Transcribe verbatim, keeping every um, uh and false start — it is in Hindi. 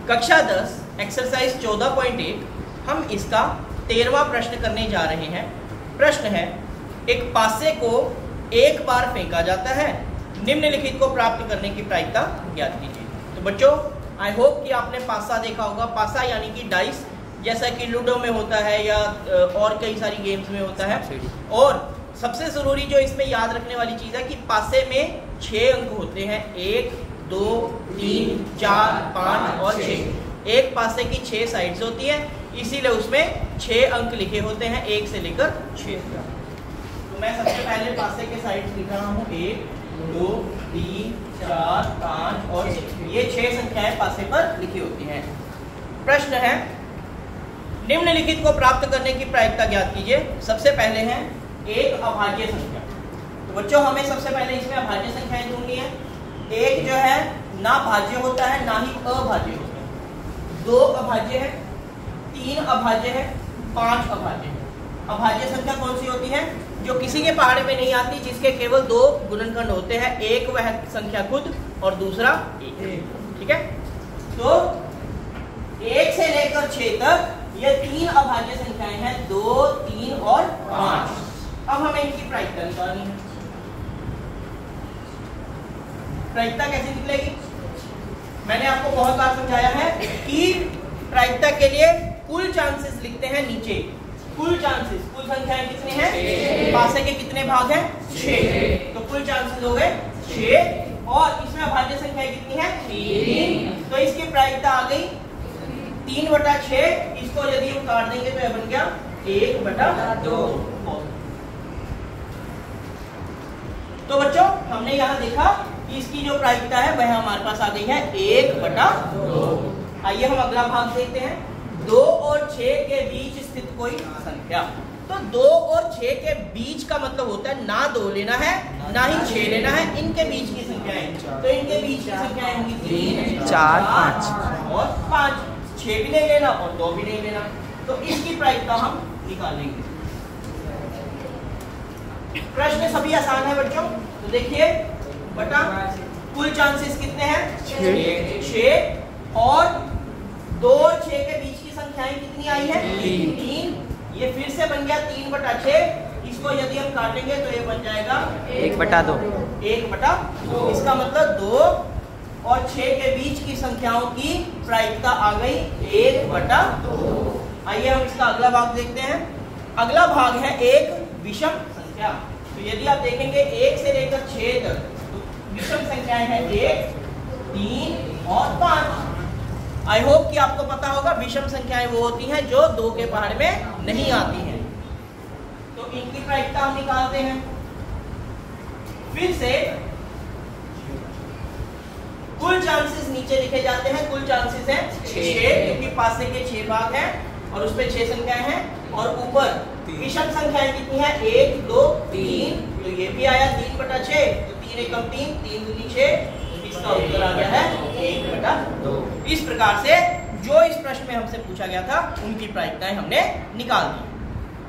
कक्षा दस एक्सरसाइज चौदह पॉइंट एक हम इसका तेरहवां प्रश्न करने जा रहे हैं। प्रश्न है, एक पासे को एक बार फेंका जाता है, निम्नलिखित को प्राप्त करने की प्रायिकता ज्ञात कीजिए। तो बच्चों आई होप कि आपने पासा देखा होगा। पासा यानी कि डाइस, जैसा कि लूडो में होता है या और कई सारी गेम्स में होता है। और सबसे ज़रूरी जो इसमें याद रखने वाली चीज़ है कि पासे में छः अंक होते हैं, एक दो तीन चार पाँच और छः। एक पासे की छः साइड्स होती हैं, इसीलिए उसमें छः अंक लिखे होते हैं, एक से लेकर छः। तो मैं सबसे पहले पासे के साइड्स लिख रहा हूँ, एक दो तीन चार पाँच और छः। ये छः संख्याएं पासे पर लिखी होती हैं। प्रश्न है, निम्नलिखित को प्राप्त करने की प्रायिकता ज्ञात कीजिए। सबसे पहले है एक अभाज्य संख्या। तो बच्चों हमें सबसे पहले इसमें अभाज्य संख्याएं ढूंढनी है। एक जो है ना भाज्य होता है ना ही अभाज्य होता है। दो अभाज्य है, तीन अभाज्य है, पांच अभाज्य है। अभाज्य संख्या कौन सी होती है? जो किसी के पहाड़े में नहीं आती, जिसके केवल दो गुणनखंड होते हैं, एक वह संख्या खुद और दूसरा एक। ठीक है, तो एक से लेकर छह तक ये तीन अभाज्य संख्याएं हैं, दो तीन और पांच। अब हमें इनकी प्रायिकता निकालनी है। प्रायिकता कैसे निकलेगी? मैंने आपको बहुत बार समझाया है कि प्रायिकता के लिए कुल चांसेस लिखते हैं नीचे। कुल चांसेस, कुल संख्याएं कितनी हैं? पासे के कितने भाग हैं? छह। तो कुल चांसेस हो गए छह। और इसमें अभाज्य संख्या कितनी है? तीन। तो इसकी प्रायिकता आ गई तीन बटा छह। इसको यदि हम काट देंगे तो यह बन गया एक बटा दो। तो बच्चों हमने यहाँ देखा कि इसकी जो प्रायिकता है वह हमारे पास आ गई है एक बटा दो। आइए हम अगला भाग देखते हैं। दो और छह के बीच स्थित कोई संख्या। तो दो और छह के बीच का मतलब होता है ना दो लेना है ना ही छह लेना है, इनके बीच की संख्याएं। तो इनके बीच की संख्याएं होंगी तीन चार पाँच और पाँच। छह भी नहीं लेना और दो भी नहीं लेना। तो इसकी प्रायिकता हम निकालेंगे। प्रश्न सभी आसान है बच्चों। तो देखिए बटा कुल चांसेस कितने हैं? छह। और दो और छह के बीच की संख्याएं कितनी आई है? तीन। तीन। ये फिर से बन गया तीन बटा छह। इसको यदि हम काटेंगे तो ये बन जाएगा एक बटा दो। एक बटा दो। इसका मतलब दो और छह के बीच की संख्याओं की प्रायिकता आ गई एक बटा दो। आइए हम इसका अगला भाग देखते हैं। अगला भाग है एक विषम संख्या। तो यदि आप देखेंगे एक से लेकर छह तक तो विषम संख्याएं हैं एक, तीन और पाँच। आई होप कि आपको पता होगा विषम संख्याएं वो होती हैं जो दो के पहाड़ में नहीं आती हैं। तो इनकी प्रायिकता हम निकालते हैं। फिर से कुल चांसेस नीचे लिखे जाते हैं। कुल चांसेस हैं छह, क्योंकि पासे के छह भाग हैं और उसपे छह संख्याएं हैं। और ऊपर विषम संख्याएं कितनी है? एक दो तीन। तो ये भी आया तीन बटा छह। तो तीन एकम तीन, तीन दूनी छह। इसका उत्तर आ गया है एक बटा दो। इस प्रकार से जो इस प्रश्न में हमसे पूछा गया था उनकी प्रायिकताएं हमने निकाल दी।